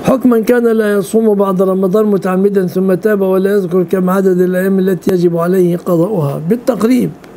حكم من كان لا يصوم بعد رمضان متعمدا ثم تاب ولا يذكر كم عدد الأيام التي يجب عليه قضاؤها بالتقريب.